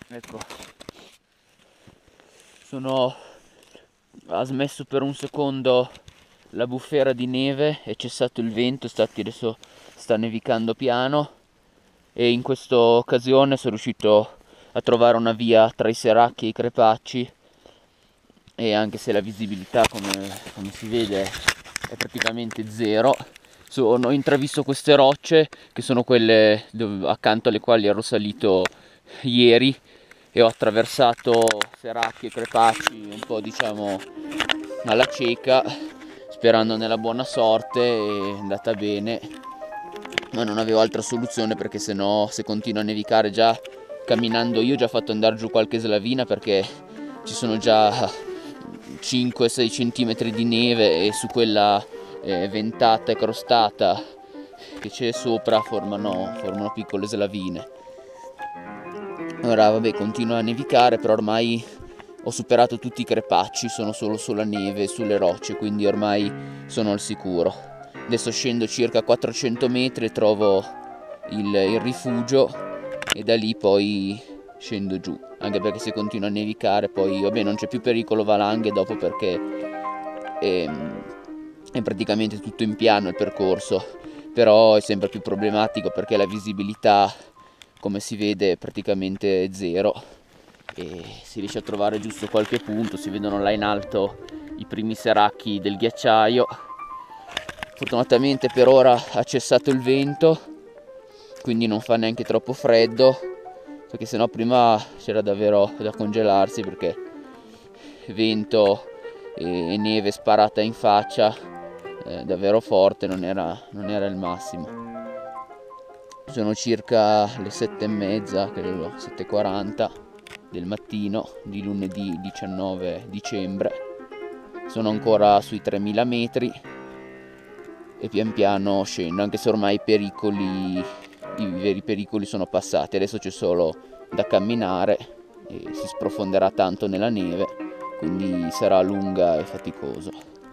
Ecco, ha smesso per un secondo la bufera di neve, è cessato il vento, adesso sta nevicando piano e in questa occasione sono riuscito a trovare una via tra i seracchi e i crepacci, e anche se la visibilità come si vede è praticamente zero, ho intravisto queste rocce che sono quelle accanto alle quali ero salito ieri, e ho attraversato seracchi e crepacci un po', diciamo, alla cieca, sperando nella buona sorte, e è andata bene, ma non avevo altra soluzione, perché se continua a nevicare, già camminando io ho già fatto andare giù qualche slavina, perché ci sono già 5-6 cm di neve, e su quella ventata e crostata che c'è sopra formano piccole slavine. Ora vabbè, continua a nevicare, però ormai ho superato tutti i crepacci, sono solo sulla neve e sulle rocce, quindi ormai sono al sicuro. Adesso scendo circa 400 metri e trovo il rifugio, e da lì poi scendo giù, anche perché se continua a nevicare poi vabbè non c'è più pericolo valanghe dopo, perché è praticamente tutto in piano il percorso, però è sempre più problematico perché la visibilità, come si vede, è praticamente zero, e si riesce a trovare giusto qualche punto, si vedono là in alto i primi seracchi del ghiacciaio. Fortunatamente per ora ha cessato il vento, quindi non fa neanche troppo freddo, perché sennò prima c'era davvero da congelarsi, perché vento e neve sparata in faccia davvero forte, non era il massimo. Sono circa le 7:30, credo 7:40 del mattino di lunedì 19 dicembre. Sono ancora sui 3000 metri e pian piano scendo, anche se ormai i veri pericoli sono passati. Adesso c'è solo da camminare e si sprofonderà tanto nella neve, quindi sarà lunga e faticoso.